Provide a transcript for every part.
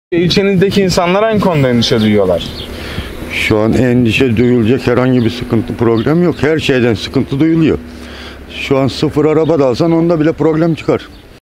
İlçenizdeki insanlar hangi konuda endişe duyuyorlar? Şu an endişe duyulacak herhangi bir sıkıntı, problem yok. Her şeyden sıkıntı duyuluyor. Şu an sıfır araba da alsan onda bile problem çıkar.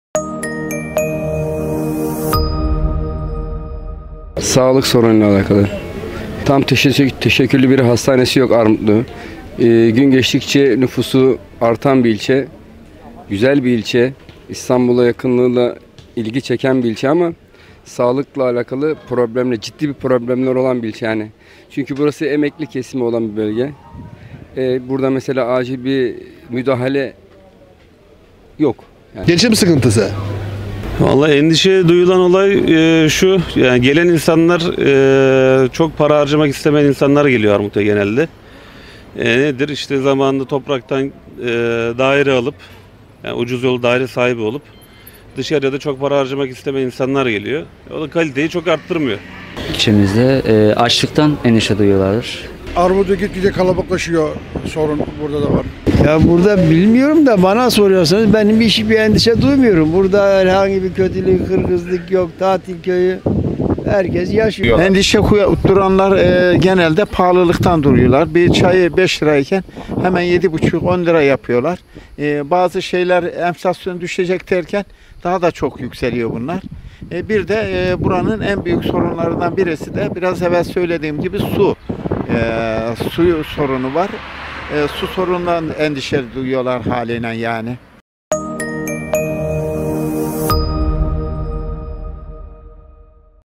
Sağlık sorunuyla alakalı. Tam teşekküllü bir hastanesi yok Armutlu. Gün geçtikçe nüfusu artan bir ilçe. Güzel bir ilçe. İstanbul'a yakınlığıyla ilgi çeken bir ilçe ama sağlıkla alakalı ciddi bir problemler olan bir ilçe yani. Çünkü burası emekli kesimi olan bir bölge. Burada mesela acil bir müdahale yok. Yani. Geçim sıkıntısı. Vallahi endişe duyulan olay şu, yani gelen insanlar çok para harcamak istemeyen insanlar geliyor Armut'a genelde. Nedir? İşte zamanında topraktan daire alıp, yani ucuz yol daire sahibi olup dışarıya da çok para harcamak istemeyen insanlar geliyor. O da kaliteyi çok arttırmıyor. İlçemizde açlıktan endişe duyuyorlardır. Armut'u gitgide kalabalıklaşıyor, sorun burada da var. Ya burada bilmiyorum da bana soruyorsanız benim bir endişe duymuyorum. Burada herhangi bir kötülük, hırgızlık yok, tatil köyü. Herkes yaşıyor. Endişe duranlar genelde pahalılıktan duruyorlar. Bir çayı 5 lirayken hemen 7,5-10 lira yapıyorlar. Bazı şeyler enflasyon düşecek derken daha da çok yükseliyor bunlar. Bir de buranın en büyük sorunlarından birisi de biraz evvel söylediğim gibi su. Suyu sorunu var. Su sorunundan endişe duyuyorlar haliyle yani.